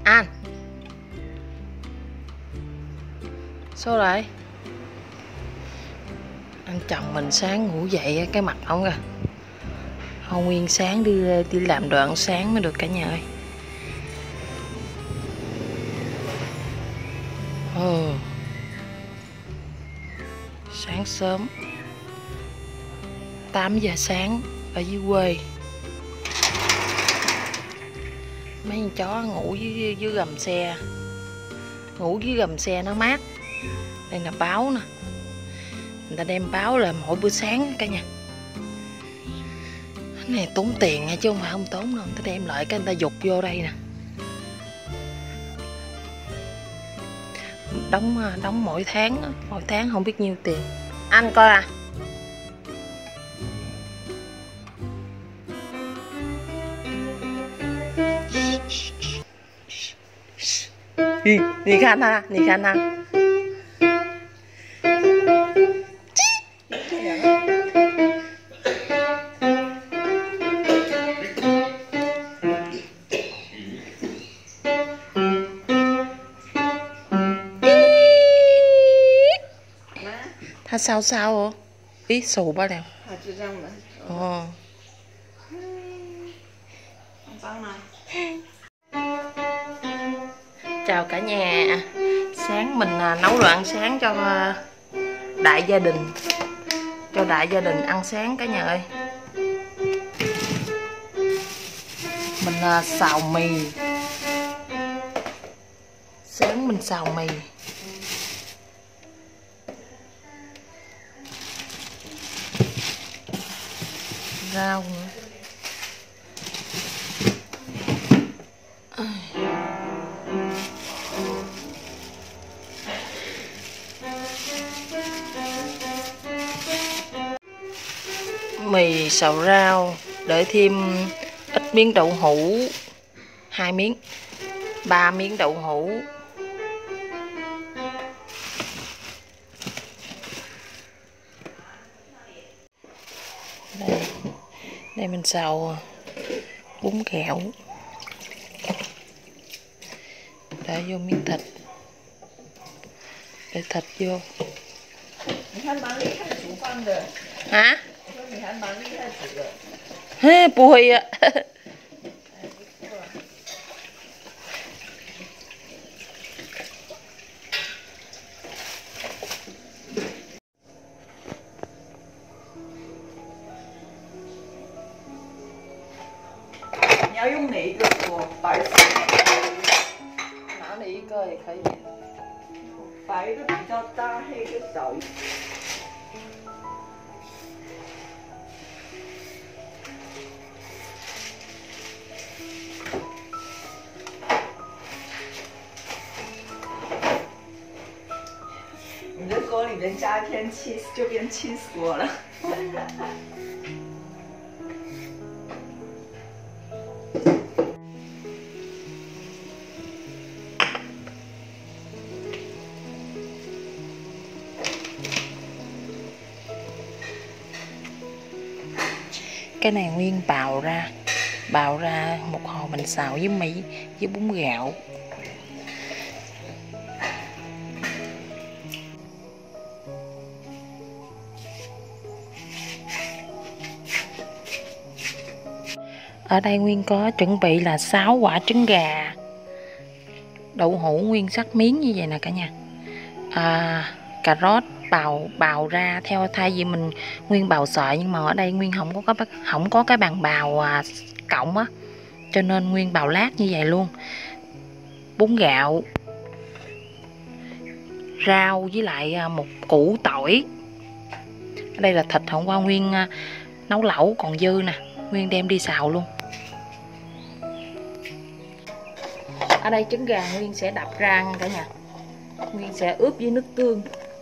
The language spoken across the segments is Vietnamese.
Anh sao lại? Anh chồng mình sáng ngủ dậy cái mặt ông kìa. Không nguyên sáng đi làm đồ ăn sáng mới được cả nhà ơi. Sáng sớm 8 giờ sáng ở dưới quê. Mấy con chó ngủ dưới gầm xe. Ngủ dưới gầm xe nó mát. Đây là báo nè. Người ta đem báo là mỗi bữa sáng cả nhà. Cái này tốn tiền nha chứ không phải không tốn đâu. Người ta đem lại cái người ta dục vô đây nè. Đóng mỗi tháng không biết nhiêu tiền. Anh coi à.你看他，你看他。他sao sao哦？咦，數不了。 它就这样的。 哦。 很棒吗？ Chào cả nhà. Sáng mình nấu đồ ăn sáng cho đại gia đình. Cho đại gia đình ăn sáng cả nhà ơi. Mình xào mì. Sáng mình xào mì. Rau nữa. Mì xào rau, để thêm ít miếng đậu hũ, 2 miếng, 3 miếng đậu hũ. Đây mình xào bún kẹo. Để vô miếng thịt. Để thịt vô. Hả? 你还蛮厉害煮的。 嘿，不会呀。 你要用哪一个锅？白色。 哪里一个也可以。 白的比较大，黑的少一点。 你的锅里面加一片 cheese 就变 cheese 锅了。 Cái này nguyên bào ra một hồi mình xào với mì với bún gạo. Ở đây Nguyên có chuẩn bị là 6 quả trứng gà, đậu hũ Nguyên sắc miếng như vậy nè cả nhà. Cà rốt bào ra theo, thay vì mình Nguyên bào sợi, nhưng mà ở đây Nguyên không có cái bàn bào cộng á, cho nên Nguyên bào lát như vậy luôn. Bún gạo, rau với lại một củ tỏi. Ở đây là thịt hôm qua Nguyên nấu lẩu còn dư nè, Nguyên đem đi xào luôn. Ở đây trứng gà Nguyên sẽ đập ra cả nhà. Nguyên sẽ ướp với nước tương.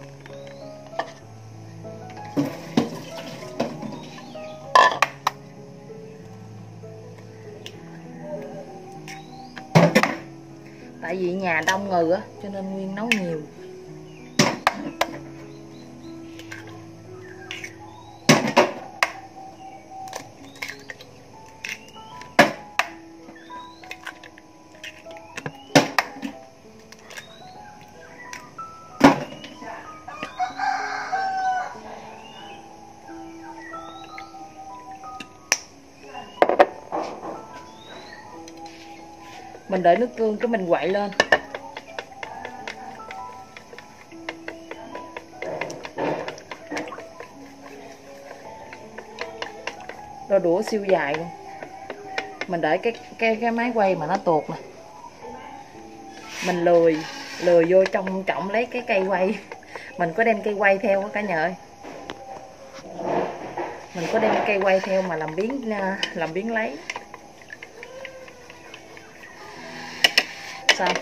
Tại vì nhà đông người á, cho nên Nguyên nấu nhiều. Mình để nước tương cái mình quậy lên. Đôi đũa siêu dài luôn. Mình để cái máy quay mà nó tuột nè. Mình lười vô trong trọng lấy cái cây quay. Mình có đem cây quay theo á cả nhà ơi. Mình có đem cây quay theo mà làm biến lấy. Sao?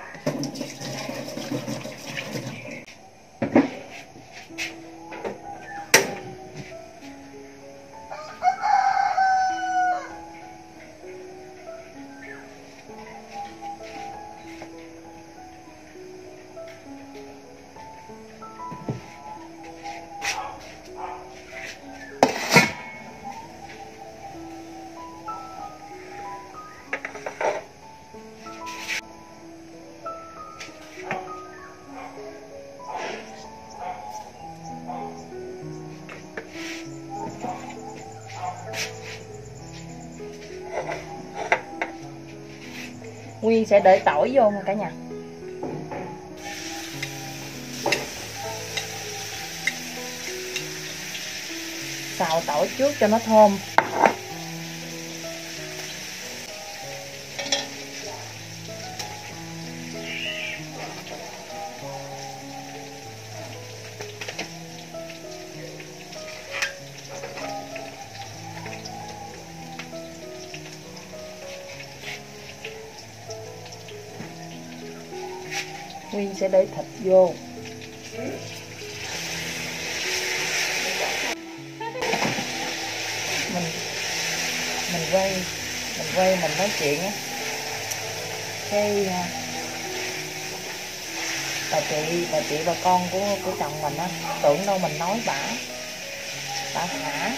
Nguyên sẽ để tỏi vô nha cả nhà. Xào tỏi trước cho nó thơm. Nguyên sẽ để thịt vô. Mình quay mình nói chuyện á, cái bà con của chồng mình á tưởng đâu mình nói bả hả.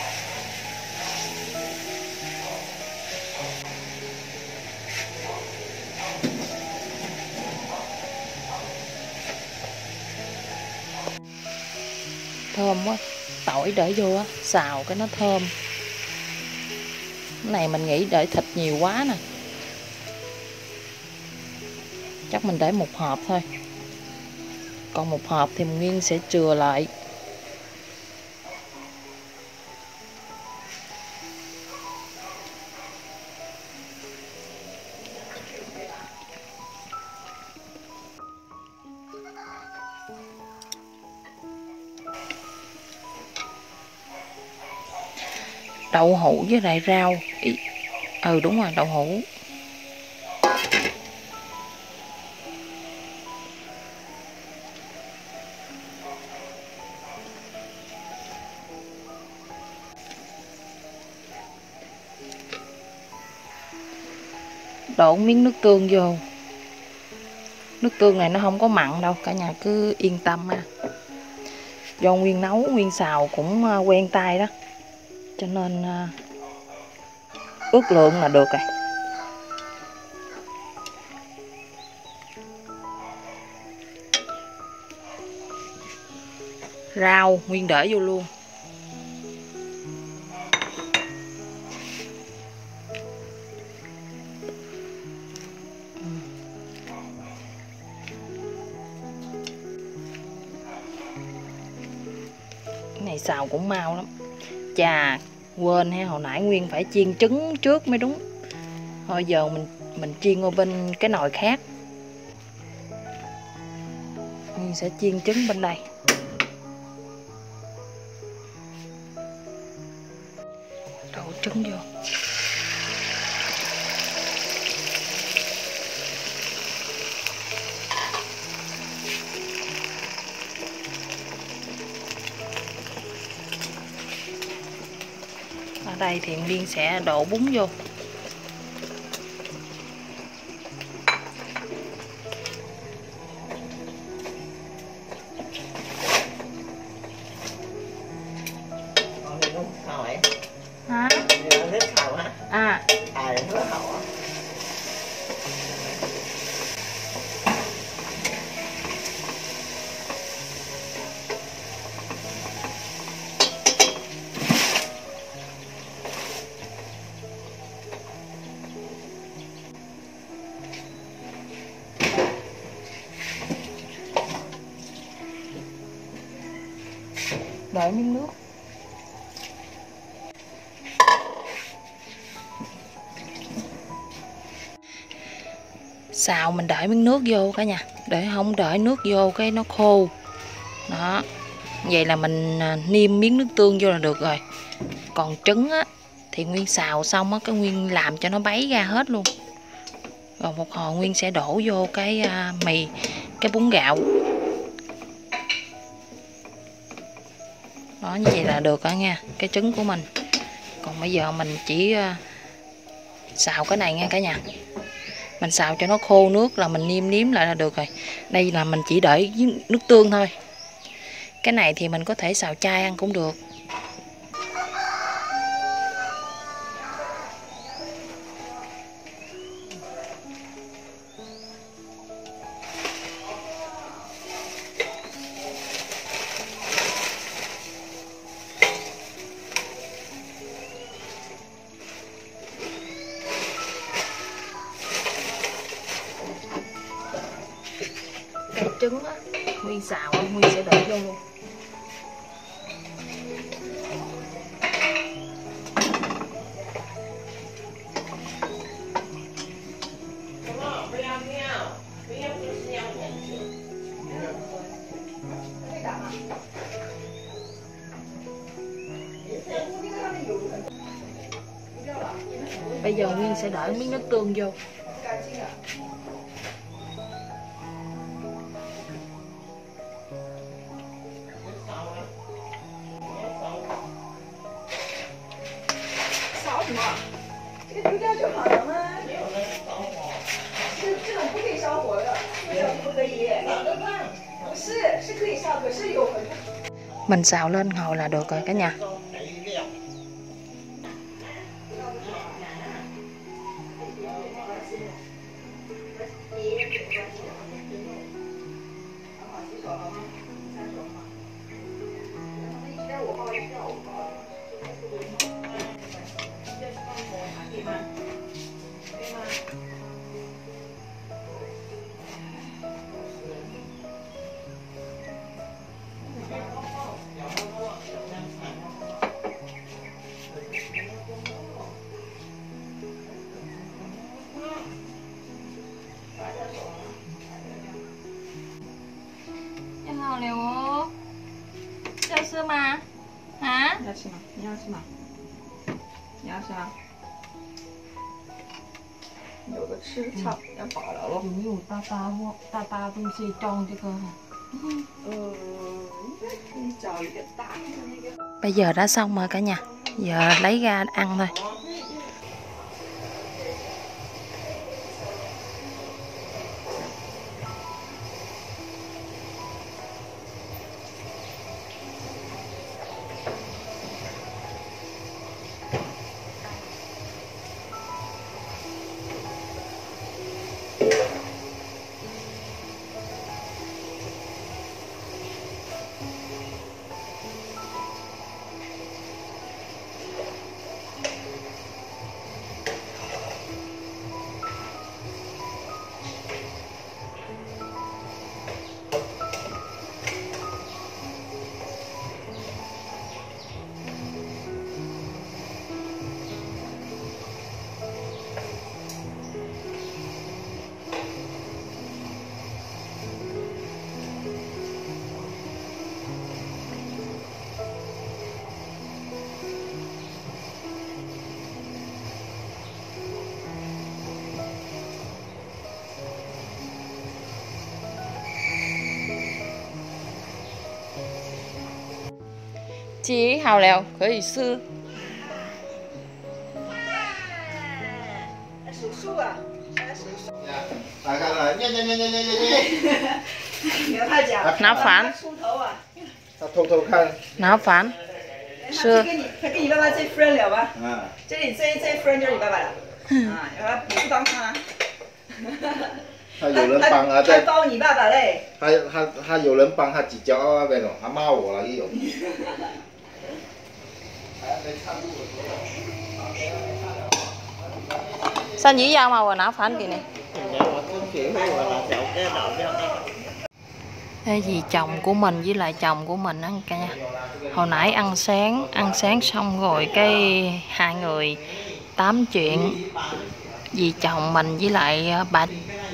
Thơm quá, tỏi để vô á, xào cái nó thơm. Cái này mình nghĩ để thịt nhiều quá nè. Chắc mình để một hộp thôi. Còn một hộp thì Nguyên sẽ chừa lại. Đậu hũ với lại rau. Đúng rồi, đậu hũ. Đổ miếng nước tương vô. Nước tương này nó không có mặn đâu, cả nhà cứ yên tâm ha. Do Nguyên nấu, Nguyên xào cũng quen tay đó, cho nên ước lượng là được rồi. Rau Nguyên để vô luôn. Cái này xào cũng mau lắm. Chà, quên ha, hồi nãy Nguyên phải chiên trứng trước mới đúng. Thôi giờ mình chiên qua bên cái nồi khác. Nguyên sẽ chiên trứng bên đây. Đổ trứng vô. Ở đây thì Nguyên sẽ đổ bún vô. Hả? À. đợi miếng nước. Xào mình đợi miếng nước vô cả nhà, để không đợi nước vô cái nó khô. Đó, vậy là mình nêm miếng nước tương vô là được rồi. Còn trứng á thì Nguyên xào xong á, cái Nguyên làm cho nó bấy ra hết luôn. Rồi một hồi Nguyên sẽ đổ vô cái mì, cái bún gạo. Đó, như vậy là được đó nha, cái trứng của mình. Còn bây giờ mình chỉ xào cái này nha cả nhà. Mình xào cho nó khô nước là mình nêm lại là được rồi. Đây là mình chỉ để nước tương thôi. Cái này thì mình có thể xào chay ăn cũng được. Cái trứng á, Nguyên xào Nguyên sẽ đổ vô luôn. Bây giờ Nguyên sẽ đổ miếng nước tương vô. Mình xào lên hồi là được rồi cả nhà.好了哦，要吃吗？啊？ 你要吃吗？你要吃吗？你要吃吗？有的吃差要饱了咯。 有大东西装这个。 你找一个大的那个。 Bây giờ đã xong rồi cả nhà, giờ lấy ra ăn thôi. Chị hào lèo, 可以吃。 数数啊，数数。 大家来，耶！ 你和他讲。 拿反。 出头啊。 他偷偷看。 拿反。是。 他跟你爸爸最 friend 了吧？ 嗯。 这里最 friend 就是你爸爸了。啊，然后你不帮他。 他有人帮啊， 还包你爸爸嘞。 他有人帮他几骄傲那边哦，他骂我了也有。 Sao nhỉ dao mà quần áo phản kì này? Thế dì chồng của mình với lại chồng của mình á cả nhà. Hồi nãy ăn sáng xong rồi cái hai người tám chuyện. Dì chồng mình với lại